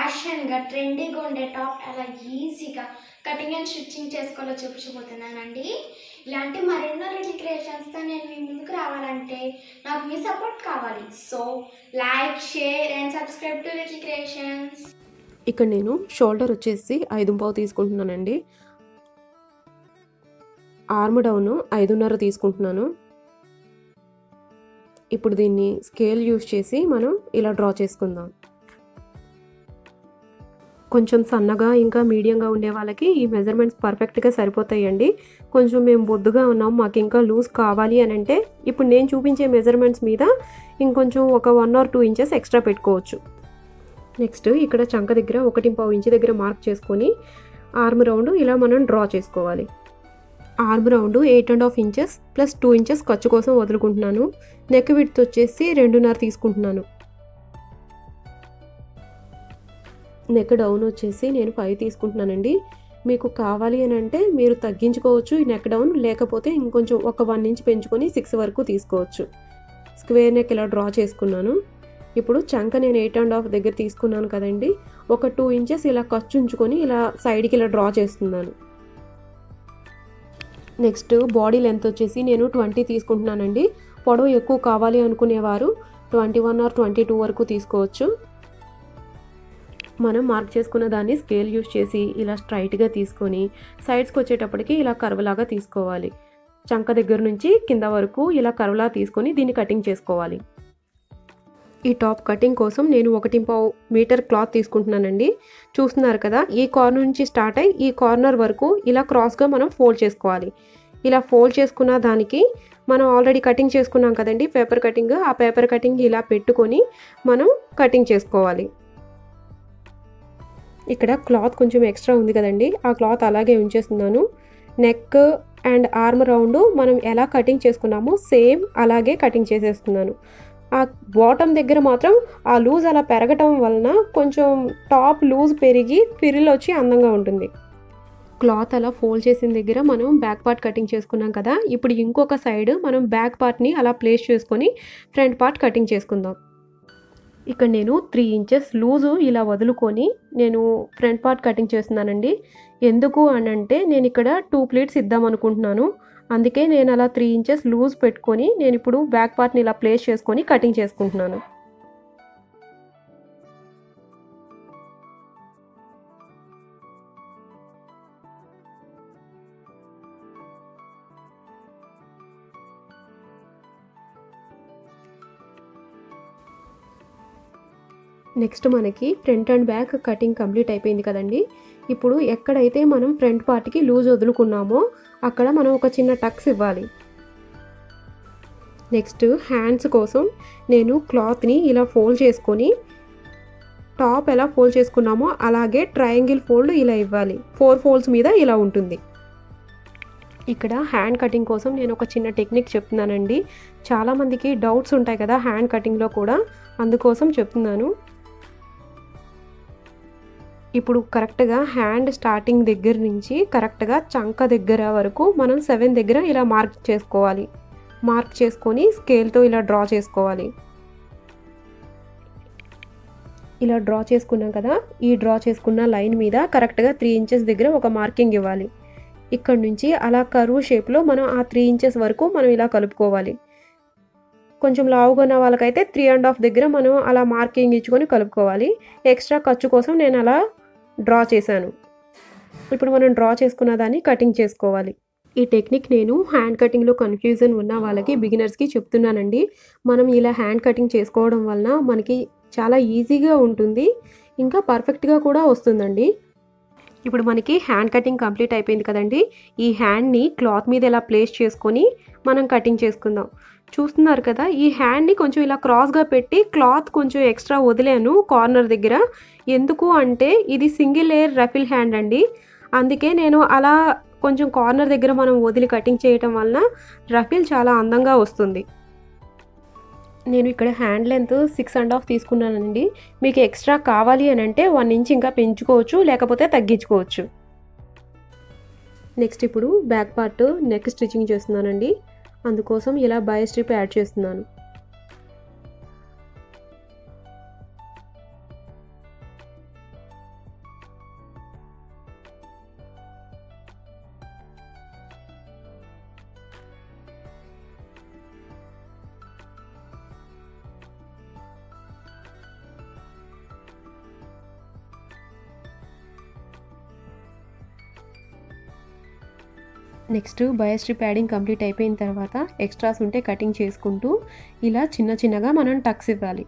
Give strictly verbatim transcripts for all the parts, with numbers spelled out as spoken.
ఫ్యాషన్గా ట్రెండీగా ఉండే టాప్ అలా ఈజీగా కటింగ్ అండ్ స్టిచ్చింగ్ చేసుకోవాలో చూపించబోతున్నానండి. ఇలాంటి మరెన్నో లిటిల్ క్రియేషన్స్తో నేను మీ ముందుకు రావాలంటే నాకు మీ సపోర్ట్ కావాలి. So like, share and subscribe to little creations. ఇక్కడ నేను షోల్డర్ వచ్చేసి ఐదు పావు తీసుకుంటున్నానండి. ఆర్మ్ డౌన్ ఐదున్నర తీసుకుంటున్నాను. ఇప్పుడు దీన్ని స్కేల్ యూజ్ చేసి మనం ఇలా డ్రా చేసుకుందాం. కొంచెం సన్నగా ఇంకా మీడియంగా ఉండే వాళ్ళకి ఈ మెజర్మెంట్స్ పర్ఫెక్ట్గా సరిపోతాయండి. కొంచెం మేము బొద్దుగా ఉన్నాం, మాకు ఇంకా లూజ్ కావాలి అని అంటే ఇప్పుడు నేను చూపించే మెజర్మెంట్స్ మీద ఇంకొంచెం ఒక one or two inches extra పెట్టుకోవచ్చు. నెక్స్ట్ ఇక్కడ చంక దగ్గర ఒకటి పావు ఇంచు దగ్గర మార్క్ చేసుకొని ఆర్మ్ రౌండ్ ఇలా మనం డ్రా చేసుకోవాలి. Arm round eight and half inches plus two inches ఖర్చు కోసం వదులుకుంటున్నాను. నెక్ విడ్త్ వచ్చేసి రెండున్నర తీసుకుంటున్నాను. నెక్ డౌన్ వచ్చేసి నేను ఫైవ్ తీసుకుంటున్నానండి. మీకు కావాలి అని అంటే మీరు తగ్గించుకోవచ్చు ఈ నెక్ డౌన్, లేకపోతే ఇంకొంచెం ఒక వన్ ఇంచ్ పెంచుకొని సిక్స్ వరకు తీసుకోవచ్చు. స్క్వేర్ నెక్ ఇలా డ్రా చేసుకున్నాను. ఇప్పుడు చంక నేను ఎయిట్ అండ్ హాఫ్ దగ్గర తీసుకున్నాను కదండి, ఒక టూ ఇంచెస్ ఇలా ఖర్చు ఉంచుకొని ఇలా సైడ్కి ఇలా డ్రా చేస్తున్నాను. నెక్స్ట్ బాడీ లెంత్ వచ్చేసి నేను ట్వంటీ తీసుకుంటున్నానండి. పొడవు ఎక్కువ కావాలి అనుకునేవారు twenty one or twenty two వరకు తీసుకోవచ్చు. మనం మార్క్ చేసుకున్న దాన్ని స్కేల్ యూజ్ చేసి ఇలా స్ట్రైట్గా తీసుకొని సైడ్స్కి వచ్చేటప్పటికి ఇలా కర్వ్లాగా తీసుకోవాలి. చంక దగ్గర నుంచి కింద వరకు ఇలా కర్వ్లా తీసుకొని దీన్ని కటింగ్ చేసుకోవాలి. ఈ టాప్ కటింగ్ కోసం నేను ఒకటి పావు మీటర్ క్లాత్ తీసుకుంటున్నానండి. చూస్తున్నారు కదా, ఈ కార్నర్ నుంచి స్టార్ట్ అయ్యి ఈ కార్నర్ వరకు ఇలా క్రాస్గా మనం ఫోల్డ్ చేసుకోవాలి. ఇలా ఫోల్డ్ చేసుకున్న దానికి మనం ఆల్రెడీ కటింగ్ చేసుకున్నాం కదండి పేపర్ కటింగ్, ఆ పేపర్ కటింగ్ ఇలా పెట్టుకొని మనం కటింగ్ చేసుకోవాలి. ఇక్కడ క్లాత్ కొంచెం ఎక్స్ట్రా ఉంది కదండి, ఆ క్లాత్ అలాగే ఉంచేస్తున్నాను. నెక్ అండ్ ఆర్మ్ రౌండ్ మనం ఎలా కటింగ్ చేసుకున్నామో సేమ్ అలాగే కటింగ్ చేసేస్తున్నాను. ఆ బాటమ్ దగ్గర మాత్రం ఆ లూజ్ అలా పెరగటం వలన కొంచెం టాప్ లూజ్ పెరిగి ఫిరిల్ వచ్చి అందంగా ఉంటుంది. క్లాత్ అలా ఫోల్డ్ చేసిన దగ్గర మనం బ్యాక్ పార్ట్ కటింగ్ చేసుకున్నాం కదా, ఇప్పుడు ఇంకొక సైడ్ మనం బ్యాక్ పార్ట్ని అలా ప్లేస్ చేసుకొని ఫ్రంట్ పార్ట్ కటింగ్ చేసుకుందాం. ఇక్కడ నేను త్రీ ఇంచెస్ లూజు ఇలా వదులుకొని నేను ఫ్రంట్ పార్ట్ కటింగ్ చేస్తున్నానండి. ఎందుకు అని అంటే నేను ఇక్కడ టూ ప్లీట్స్ ఇద్దాం అనుకుంటున్నాను, అందుకే నేను అలా త్రీ ఇంచెస్ లూజ్ పెట్టుకొని నేను ఇప్పుడు బ్యాక్ పార్ట్ని ఇలా ప్లేస్ చేసుకొని కటింగ్ చేసుకుంటున్నాను. నెక్స్ట్ మనకి front and back cutting complete అయిపోయింది కదండి. ఇప్పుడు ఎక్కడైతే మనం ఫ్రంట్ పార్ట్కి లూజ్ వదులుకున్నామో అక్కడ మనం ఒక చిన్న టక్స్ ఇవ్వాలి. నెక్స్ట్ హ్యాండ్స్ కోసం నేను క్లాత్ని ఇలా ఫోల్డ్ చేసుకొని టాప్ ఎలా ఫోల్డ్ చేసుకున్నామో అలాగే ట్రయాంగిల్ ఫోల్డ్ ఇలా ఇవ్వాలి. ఫోర్ ఫోల్డ్స్ మీద ఇలా ఉంటుంది. ఇక్కడ హ్యాండ్ కటింగ్ కోసం నేను ఒక చిన్న టెక్నిక్ చెప్తున్నానండి. చాలామందికి డౌట్స్ ఉంటాయి కదా హ్యాండ్ కటింగ్లో కూడా, అందుకోసం చెప్తున్నాను. ఇప్పుడు కరెక్ట్గా హ్యాండ్ స్టార్టింగ్ దగ్గర నుంచి కరెక్ట్గా చంక దగ్గర వరకు మనం సెవెన్ దగ్గర ఇలా మార్క్ చేసుకోవాలి. మార్క్ చేసుకొని స్కేల్తో ఇలా డ్రా చేసుకోవాలి. ఇలా డ్రా చేసుకున్నాం కదా, ఈ డ్రా చేసుకున్న లైన్ మీద కరెక్ట్గా త్రీ ఇంచెస్ దగ్గర ఒక మార్కింగ్ ఇవ్వాలి. ఇక్కడ నుంచి అలా కర్వ్ షేప్లో మనం ఆ త్రీ ఇంచెస్ వరకు మనం ఇలా కలుపుకోవాలి. కొంచెం లావుగా ఉన్న వాళ్ళకైతే త్రీ అండ్ హాఫ్ దగ్గర మనం అలా మార్కింగ్ ఇచ్చుకొని కలుపుకోవాలి. ఎక్స్ట్రా ఖర్చు కోసం నేను అలా డ్రా చేశాను. ఇప్పుడు మనం డ్రా చేసుకున్న దాన్ని కటింగ్ చేసుకోవాలి. ఈ టెక్నిక్ నేను హ్యాండ్ కటింగ్లో కన్ఫ్యూజన్ ఉన్న వాళ్ళకి, బిగినర్స్కి చెప్తున్నానండి. మనం ఇలా హ్యాండ్ కటింగ్ చేసుకోవడం వలన మనకి చాలా ఈజీగా ఉంటుంది, ఇంకా పర్ఫెక్ట్గా కూడా వస్తుందండి. ఇప్పుడు మనకి హ్యాండ్ కటింగ్ కంప్లీట్ అయిపోయింది కదండి. ఈ హ్యాండ్ని క్లాత్ మీద ఇలా ప్లేస్ చేసుకొని మనం కటింగ్ చేసుకుందాం. చూస్తున్నారు కదా, ఈ హ్యాండ్ని కొంచెం ఇలా క్రాస్గా పెట్టి క్లాత్ కొంచెం ఎక్స్ట్రా వదిలాను కార్నర్ దగ్గర. ఎందుకు అంటే ఇది సింగిల్ లేయర్ రఫిల్ హ్యాండ్ అండి, అందుకే నేను అలా కొంచెం కార్నర్ దగ్గర మనం వదిలి కటింగ్ చేయటం వలన రఫిల్ చాలా అందంగా వస్తుంది. నేను ఇక్కడ hand length six and half తీసుకున్నానండి. మీకు ఎక్స్ట్రా కావాలి అని అంటే వన్ ఇంచ్ ఇంకా పెంచుకోవచ్చు, లేకపోతే తగ్గించుకోవచ్చు. నెక్స్ట్ ఇప్పుడు బ్యాక్ పార్ట్ నెక్ స్టిచ్చింగ్ చేస్తున్నానండి. అందుకోసం ఇలా బై స్ట్రిప్ యాడ్ చేస్తున్నాను. Next bias strip adding complete అయిపోయిన తర్వాత ఎక్స్ట్రాస్ ఉంటే కటింగ్ చేసుకుంటూ ఇలా చిన్న చిన్నగా మనం టక్స్ ఇవ్వాలి.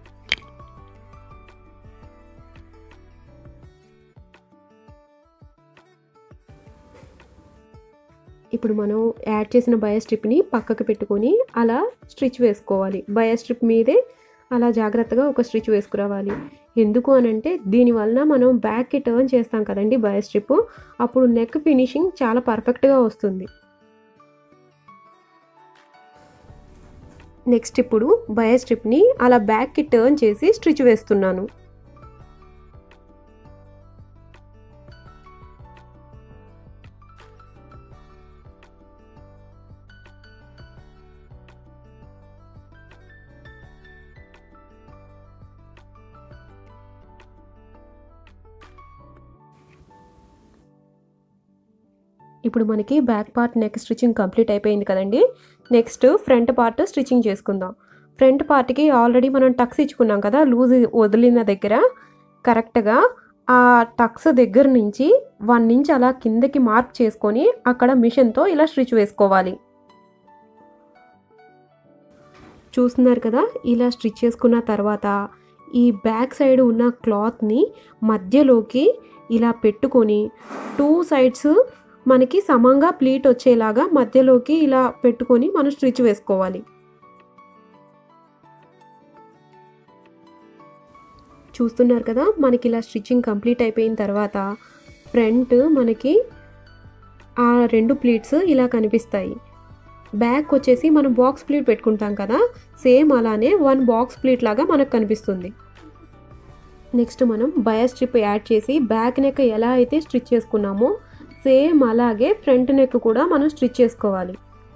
ఇప్పుడు మనం యాడ్ చేసిన బయో స్ట్రిప్ని పక్కకు పెట్టుకొని అలా స్టిచ్ వేసుకోవాలి. బయో స్ట్రిప్ మీదే అలా జాగ్రత్తగా ఒక స్టిచ్ వేసుకురావాలి. ఎందుకు అనంటే దీనివల్ల మనం బ్యాక్కి టర్న్ చేస్తాం కదండి బయో స్ట్రిప్, అప్పుడు నెక్ ఫినిషింగ్ చాలా పర్ఫెక్ట్గా వస్తుంది. నెక్స్ట్ ఇప్పుడు బయో స్ట్రిప్ని అలా బ్యాక్కి టర్న్ చేసి స్టిచ్ వేస్తున్నాను. ఇప్పుడు మనకి back part neck stitching complete అయిపోయింది కదండి. నెక్స్ట్ ఫ్రంట్ పార్ట్ స్టిచ్చింగ్ చేసుకుందాం. ఫ్రంట్ పార్ట్కి ఆల్రెడీ మనం టక్స్ ఇచ్చుకున్నాం కదా, లూజ్ వదిలిన దగ్గర కరెక్ట్గా ఆ టక్స్ దగ్గర నుంచి వన్ ఇంచ్ అలా కిందకి మార్క్ చేసుకొని అక్కడ మిషన్తో ఇలా స్టిచ్ వేసుకోవాలి. చూస్తున్నారు కదా, ఇలా స్టిచ్ చేసుకున్న తర్వాత ఈ బ్యాక్ సైడ్ ఉన్న క్లాత్ని మధ్యలోకి ఇలా పెట్టుకొని టూ సైడ్స్ మనకి సమంగా ప్లీట్ వచ్చేలాగా మధ్యలోకి ఇలా పెట్టుకొని మనం స్టిచ్ వేసుకోవాలి. చూస్తున్నారు కదా, మనకి ఇలా స్టిచ్చింగ్ కంప్లీట్ అయిపోయిన తర్వాత ఫ్రంట్ మనకి ఆ రెండు ప్లీట్స్ ఇలా కనిపిస్తాయి. బ్యాక్ వచ్చేసి మనం బాక్స్ ప్లీట్ పెట్టుకుంటాం కదా, సేమ్ అలానే వన్ బాక్స్ ప్లీట్ లాగా మనకు కనిపిస్తుంది. నెక్స్ట్ మనం బయో స్ట్రిప్ యాడ్ చేసి బ్యాక్ నెక్ ఎలా అయితే స్టిచ్ చేసుకున్నామో సేమ్ అలాగే ఫ్రంట్ నెక్ కూడా మనం స్టిచ్ చేసుకోవాలి.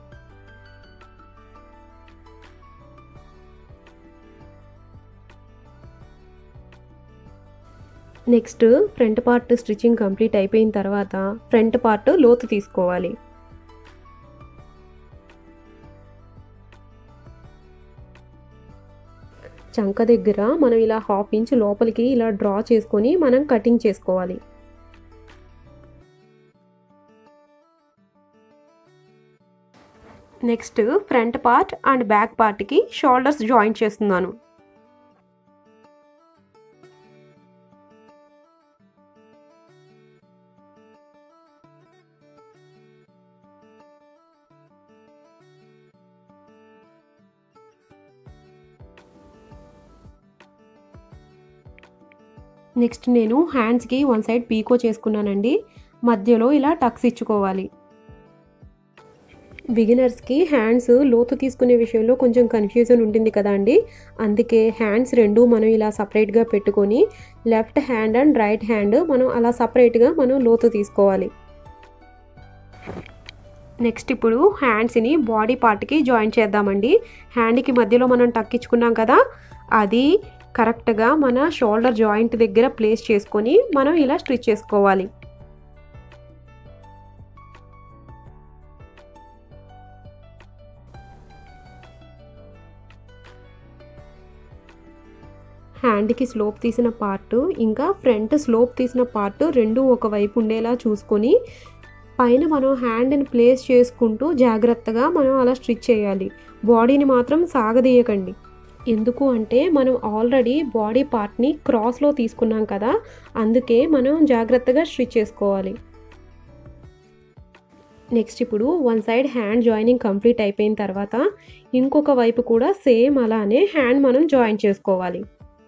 Next front part stitching complete అయిపోయిన తర్వాత ఫ్రంట్ పార్ట్ లోతు తీసుకోవాలి. చంక దగ్గర మనం ఇలా హాఫ్ ఇంచ్ లోపలికి ఇలా డ్రా చేసుకొని మనం కటింగ్ చేసుకోవాలి. Next front part and back పార్ట్కి షోల్డర్స్ జాయింట్ చేస్తున్నాను. నెక్స్ట్ నేను హ్యాండ్స్కి వన్ సైడ్ పీకో చేసుకున్నానండి. మధ్యలో ఇలా టక్స్ ఇచ్చుకోవాలి. బిగినర్స్కి హ్యాండ్స్ లోతు తీసుకునే విషయంలో కొంచెం కన్ఫ్యూజన్ ఉంటుంది కదా అండి, అందుకే హ్యాండ్స్ రెండు మనం ఇలా సపరేట్గా పెట్టుకొని left hand and right hand మనం అలా సపరేట్గా మనం లోతు తీసుకోవాలి. నెక్స్ట్ ఇప్పుడు హ్యాండ్స్ని బాడీ పార్ట్కి జాయిన్ చేద్దామండి. హ్యాండ్కి మధ్యలో మనం టక్ ఇచ్చుకున్నాం కదా, అది కరెక్ట్గా మన షోల్డర్ జాయింట్ దగ్గర ప్లేస్ చేసుకొని మనం ఇలా స్టిచ్ చేసుకోవాలి. హ్యాండ్కి స్లోప్ తీసిన పార్ట్ ఇంకా ఫ్రంట్ స్లోప్ తీసిన పార్ట్ రెండు ఒకవైపు ఉండేలా చూసుకొని పైన మనం హ్యాండ్ని ప్లేస్ చేసుకుంటూ జాగ్రత్తగా మనం అలా స్టిచ్ చేయాలి. బాడీని మాత్రం సాగదీయకండి. ఎందుకు అంటే మనం ఆల్రెడీ బాడీ పార్ట్ని క్రాస్లో తీసుకున్నాం కదా, అందుకే మనం జాగ్రత్తగా స్టిచ్ చేసుకోవాలి. నెక్స్ట్ ఇప్పుడు one side hand joining complete అయిపోయిన తర్వాత ఇంకొక వైపు కూడా సేమ్ అలానే హ్యాండ్ మనం జాయిన్ చేసుకోవాలి.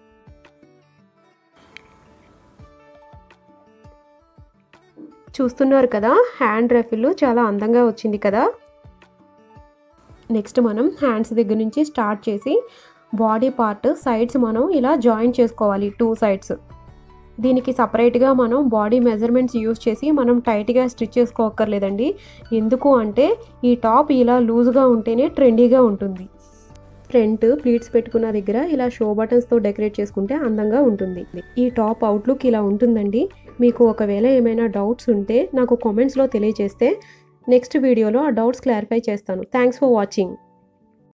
చూస్తున్నారు కదా, హ్యాండ్ రఫిల్ చాలా అందంగా వచ్చింది కదా. నెక్స్ట్ మనం హ్యాండ్స్ దగ్గర నుంచి స్టార్ట్ చేసి బాడీ పార్ట్ సైడ్స్ మనం ఇలా జాయిన్ చేసుకోవాలి, టూ సైడ్స్. దీనికి సపరేట్గా మనం బాడీ మెజర్మెంట్స్ యూజ్ చేసి మనం టైట్గా స్టిచ్ చేసుకోక్కర్లేదండి. ఎందుకు అంటే ఈ టాప్ ఇలా లూజ్గా ఉంటేనే ట్రెండీగా ఉంటుంది. ఫ్రంట్ ప్లీట్స్ పెట్టుకున్న దగ్గర ఇలా షో బటన్స్తో డెకరేట్ చేసుకుంటే అందంగా ఉంటుంది. ఈ టాప్ అవుట్లుక్ ఇలా ఉంటుందండి. మీకు ఒకవేళ ఏమైనా డౌట్స్ ఉంటే నాకు కామెంట్స్లో తెలియజేస్తే నెక్స్ట్ వీడియోలో ఆ డౌట్స్ క్లారిఫై చేస్తాను. Thanks for watching.